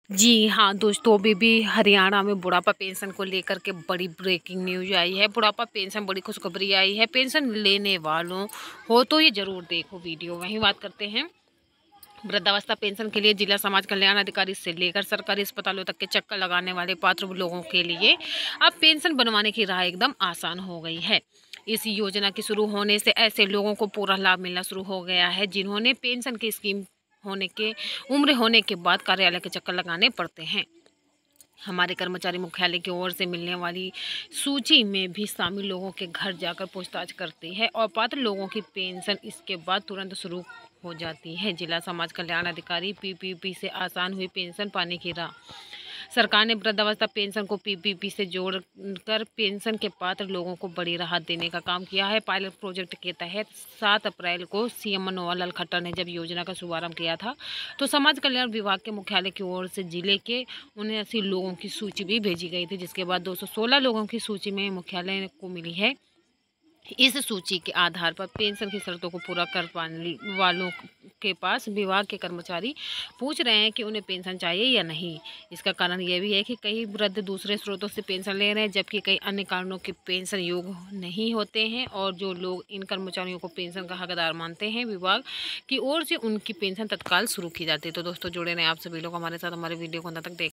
जी हाँ दोस्तों, अभी भी हरियाणा में बुढ़ापा पेंशन को लेकर के बड़ी ब्रेकिंग न्यूज आई है। बुढ़ापा पेंशन बड़ी खुशखबरी आई है। पेंशन लेने वालों हो तो ये जरूर देखो वीडियो। वहीं बात करते हैं वृद्धावस्था पेंशन के लिए जिला समाज कल्याण अधिकारी से लेकर सरकारी अस्पतालों तक के चक्कर लगाने वाले पात्र लोगों के लिए अब पेंशन बनवाने की राह एकदम आसान हो गई है। इस योजना के शुरू होने से ऐसे लोगों को पूरा लाभ मिलना शुरू हो गया है जिन्होंने पेंशन की स्कीम होने के उम्र होने के बाद कार्यालय के चक्कर लगाने पड़ते हैं। हमारे कर्मचारी मुख्यालय की ओर से मिलने वाली सूची में भी शामिल लोगों के घर जाकर पूछताछ करती है और पात्र लोगों की पेंशन इसके बाद तुरंत शुरू हो जाती है। जिला समाज कल्याण अधिकारी पीपीपी से आसान हुई पेंशन पाने की राह। सरकार ने वृद्धावस्था पेंशन को पीपीपी से जोड़कर पेंशन के पात्र लोगों को बड़ी राहत देने का काम किया है। पायलट प्रोजेक्ट के तहत 7 अप्रैल को सीएम मनोहर लाल खट्टर ने जब योजना का शुभारंभ किया था तो समाज कल्याण विभाग के मुख्यालय की ओर से जिले के 79 लोगों की सूची भी भेजी गई थी, जिसके बाद 216 लोगों की सूची में मुख्यालय को मिली है। इस सूची के आधार पर पेंशन की शर्तों को पूरा कर पाने वालों के पास विभाग के कर्मचारी पूछ रहे हैं कि उन्हें पेंशन चाहिए या नहीं। इसका कारण यह भी है कि कई वृद्ध दूसरे स्रोतों से पेंशन ले रहे हैं, जबकि कई अन्य कारणों के पेंशन योग्य नहीं होते हैं और जो लोग इन कर्मचारियों को पेंशन का हकदार मानते हैं, विभाग की ओर से उनकी पेंशन तत्काल शुरू की जाती है। तो दोस्तों, जुड़े रहें आप सभी लोग हमारे साथ। हमारे वीडियो को अंत तक देख